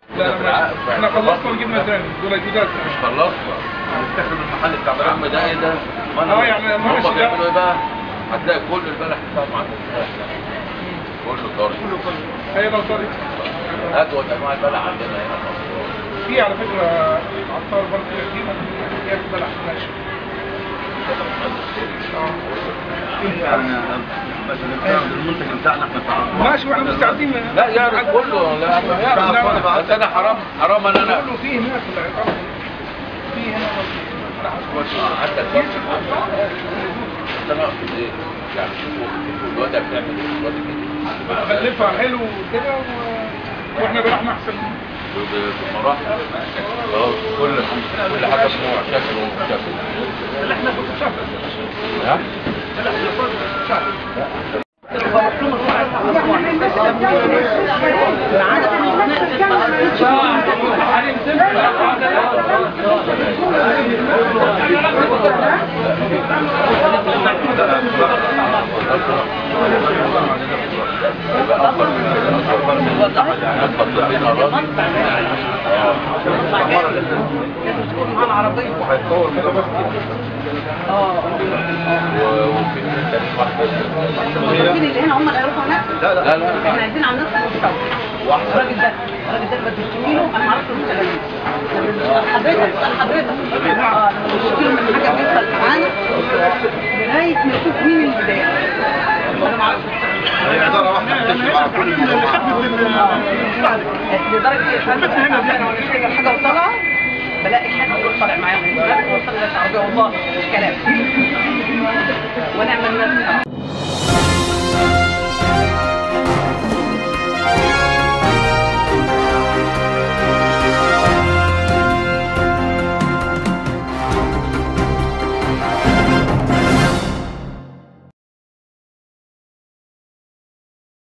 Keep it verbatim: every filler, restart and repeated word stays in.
لا احنا خلصنا وجبنا تاني دول جداد. مش خلصنا هنفتكر المحل بتاع العم ده ايه ده؟ اه يعني هم بيعملوا ايه بقى؟ هتلاقي كل البلح بتاعهم عند كله طري. كله طري. هي ده طري. اجود انواع البلح عندنا هنا. في على فكره عطار برضه دي ممكن ياكل بلح ناشف. يعني مثلا المنتج بتاعنا احنا ماشي واحنا مستعدين. لا يعرف كله. لا يعرف. بس انا حرام حرام ان انا كله فيه هناك في العقار. فيه هنا حتى الفرق انا اقصد ايه؟ يعني شوفوا الواد بتعمل ايه؟ الواد كده خلفها حلو كده واحنا بنحنا احسن بمراحل. خلاص كل كل حاجه بنوع شكل وشكل. اللي احنا كنا شهر. ها؟ اللي احنا كنا شهر. وفي الموظفين اللي هنا هم اللي هيروحوا هناك؟ لا لا لا احنا عايزين على النص المستوى. الراجل ده الراجل ده اللي بتشتكي له انا ما اعرفش المستقبلين. حضرتك حضرتك اه لما بتشتكي له من حاجه بيحصل معانا لغايه ما نشوف مين اللي بيضايق. انا ما اعرفش. هي اداره واحده بتمشي مع كل لدرجه يا فندم انا وانا شايله الحاجه وطالعه بلاقي حد يروح طالع معايا من البلد وصل لي العربيه والله مش كلام ونعمل ناس